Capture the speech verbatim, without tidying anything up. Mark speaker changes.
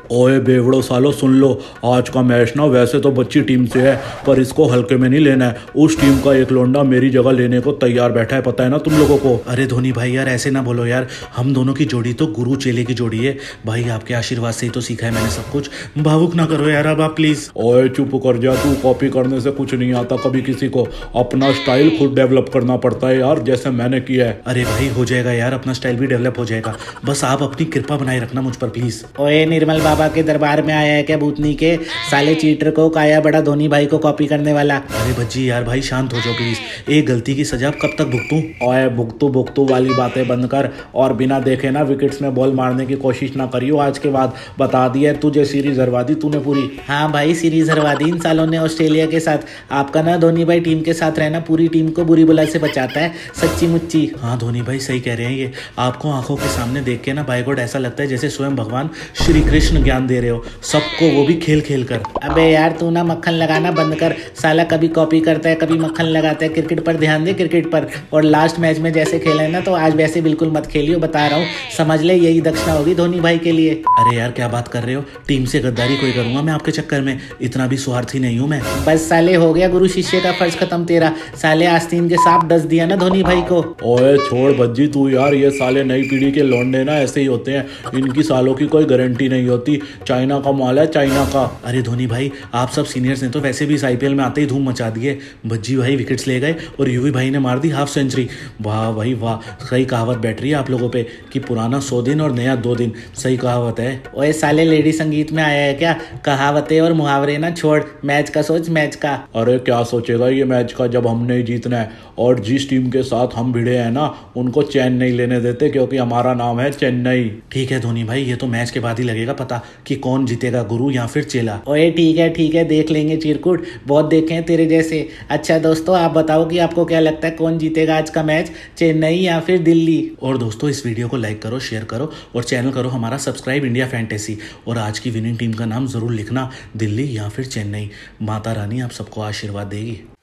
Speaker 1: ओए बेवड़ो सालो सुन लो, आज का मैच ना वैसे तो बच्ची टीम से है पर इसको हल्के में नहीं लेना है। उस टीम का एक लौंडा मेरी जगह लेने को तैयार बैठा है, पता है ना तुम लोगों को।
Speaker 2: अरे धोनी भाई यार ऐसे ना बोलो यार, हम दोनों की जोड़ी तो गुरु चेले की जोड़ी है भाई, आपके आशीर्वाद से ही तो सीखा है मैंने सब कुछ। भावुक ना करो यार अब आप प्लीज।
Speaker 1: ओए चुप कर जा, तू कॉपी करने से कुछ नहीं आता कभी किसी को, अपना स्टाइल खुद डेवलप करना पड़ता है यार, जैसे मैंने किया है।
Speaker 2: अरे भाई हो जाएगा यार, अपना स्टाइल भी डेवलप हो जाएगा, बस आप अपनी कृपा बनाए रखना मुझ पर प्लीज।
Speaker 3: ओए निर्मल बाबा के दरबार में आया है क्या भूतनी के साले चीटर को, काया बड़ा धोनी भाई को कॉपी करने वाला।
Speaker 2: अरे भज्जी यार भाई शांत हो जाओ प्लीज, एक गलती की सजा कब तक भुगतूं।
Speaker 1: ओए भुगतू भुगतू वाली बातें बंद कर और बिना देखे ना विकेट्स में बॉल मारने की कोशिश ना करियो। आज के बाद बता दिया तुझे, सीरीज हरवा दी तूने पूरी।
Speaker 3: हाँ भाई सीरीज हरवा दी इन सालों ने ऑस्ट्रेलिया के साथ। आपका ना धोनी भाई टीम के साथ रहना पूरी टीम को बुरी बुला से बचाता है, सच्ची मुच्ची।
Speaker 2: हाँ धोनी भाई सही कह रहे हैं ये, आपको आंखों के सामने देख के ना बाय गॉड ऐसा लगता है जैसे स्वयं भगवान श्री कृष्ण ज्ञान दे रहे हो सबको, वो भी खेल खेल कर।
Speaker 3: अबे यार तू ना मक्खन लगाना बंद कर, साला कभी कॉपी करता है कभी मक्खन लगाता है। क्रिकेट पर ध्यान दे, क्रिकेट पर। और लास्ट मैच में जैसे खेला है ना तो आज वैसे बिल्कुल मत खेलियो, बता रहा हूँ, समझ ले यही दक्षिणा होगी धोनी भाई के लिए।
Speaker 2: अरे यार क्या बात कर रहे हो, टीम से गद्दारी कोई करूंगा मैं आपके चक्कर में, इतना भी स्वार्थी नहीं हूँ मैं।
Speaker 3: बस साले हो गया गुरु शिष्य का फर्ज खत्म तेरा, साले आस्तीन के सांप डस दिया ना धोनी भाई को।
Speaker 1: ओए छोड़ भज्जी तू यार, ये साले नई पीढ़ी के लौंडे ना ऐसे ही होते हैं, इनकी सालों की कोई गारंटी नहीं होती। चाइना का माल है चाइना का।
Speaker 2: अरे धोनी भाई आप सब सीनियर्स ने तो वैसे भी इस आईपीएल में आते ही धूम मचा दिए, भज्जी भाई विकेट्स ले गए और यूवी भाई ने मार दी हाफ सेंचुरी। वाह भाई वाह, सही कहावत बैठ रही है आप लोगों पे कि पुराना सौ दिन और नया दो दिन, सही कहावत है।
Speaker 3: ओए साले लेडी संगीत में आया है क्या, कहावतें और मुहावरे ना छोड़, मैच का सोच मैच का।
Speaker 1: अरे क्या सोचेगा ये मैच का, जब हमने ही जीतना है और जिस टीम के साथ हम भिड़े हैं ना उनको चैन नहीं लेने देते, क्योंकि हमारा नाम है चेन्नई।
Speaker 2: ठीक है धोनी भाई, ये तो मैच के बाद ही लगेगा पता कि कौन जीतेगा, गुरु या फिर चेला।
Speaker 3: ओए ठीक है ठीक है देख लेंगे चिरकुट, बहुत देखे हैं तेरे जैसे। अच्छा दोस्तों आप बताओ कि आपको क्या लगता है कौन जीतेगा आज का मैच, चेन्नई या फिर दिल्ली।
Speaker 2: और दोस्तों इस वीडियो को लाइक करो, शेयर करो और चैनल करो हमारा सब्सक्राइब इंडिया फैंटेसी। और आज की विनिंग टीम का नाम जरूर लिखना, दिल्ली या फिर चेन्नई। माता रानी आप सबको आशीर्वाद देगी।